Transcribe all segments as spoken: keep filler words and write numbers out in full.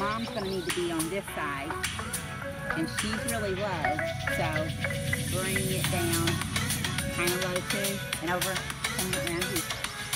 mom's going to need to be on this side, and she's really low, so bring it down, kind of low too, and over, come around here.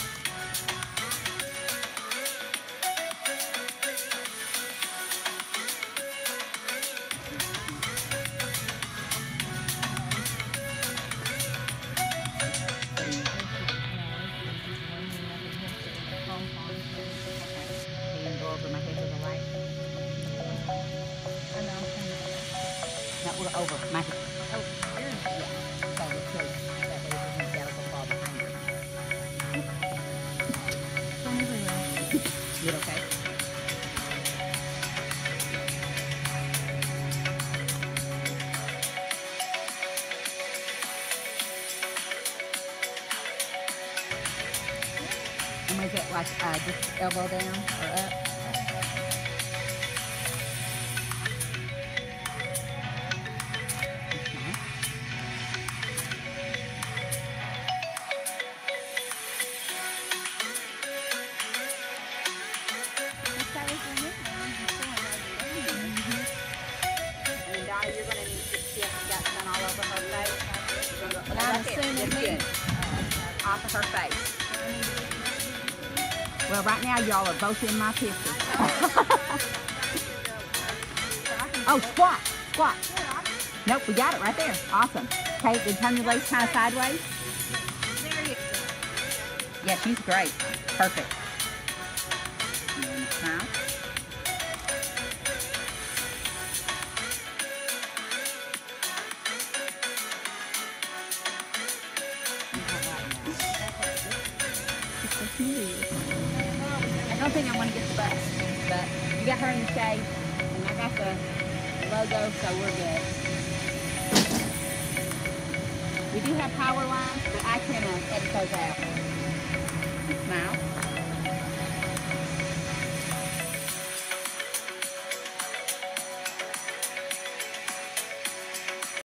Over my head. Oh, here. Yeah. So it's good. That way it doesn't get a ball behind you. You okay? And was it like uh, just elbow down or up? You're going to need to see if it's got sun all over her face. And I'm assuming good. Off of her face. Well, right now y'all are both in my picture. Oh, squat, squat. Nope, we got it right there. Awesome. Okay, then turn your legs kind of sideways. Yeah, she's great. Perfect. And smile. I don't think I want to get the bus, but you got her in the shade, and I got the logo, so we're good. We do have power lines, but I can uh, edit those out. Smile.